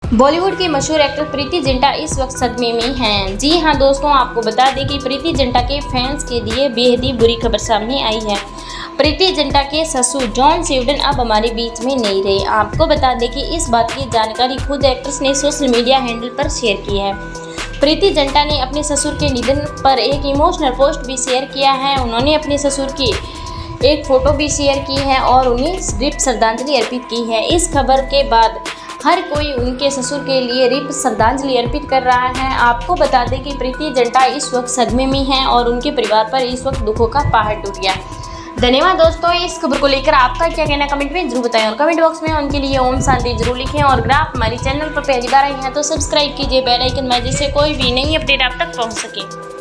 बॉलीवुड की मशहूर एक्टर प्रीति जिंटा इस वक्त सदमे में हैं। जी हां दोस्तों, आपको बता दें कि प्रीति जिंटा के फैंस के लिए बेहद ही बुरी खबर सामने आई है। प्रीति जिंटा के ससुर जॉन स्वीडन अब हमारे बीच में नहीं रहे। आपको बता दें कि इस बात की जानकारी खुद एक्ट्रेस ने सोशल मीडिया हैंडल पर शेयर की है। प्रीति जिंटा ने अपने ससुर के निधन पर एक इमोशनल पोस्ट भी शेयर किया है। उन्होंने अपने ससुर की एक फोटो भी शेयर की है और उन्हें रिप श्रद्धांजलि अर्पित की है। इस खबर के बाद हर कोई उनके ससुर के लिए रिप श्रद्धांजलि अर्पित कर रहा है। आपको बता दें कि प्रीति जिंटा इस वक्त सदमे में हैं और उनके परिवार पर इस वक्त दुखों का पहाड़ टूट गया। धन्यवाद दोस्तों। इस खबर को लेकर आपका क्या कहना कमेंट में जरूर बताएं और कमेंट बॉक्स में उनके लिए ओम शांति जरूर लिखें। और अगर आप हमारे चैनल पर पहली बार आए हैं तो सब्सक्राइब कीजिए बेल आइकन में, जिससे कोई भी नई अपडेट आप तक पहुंच सके।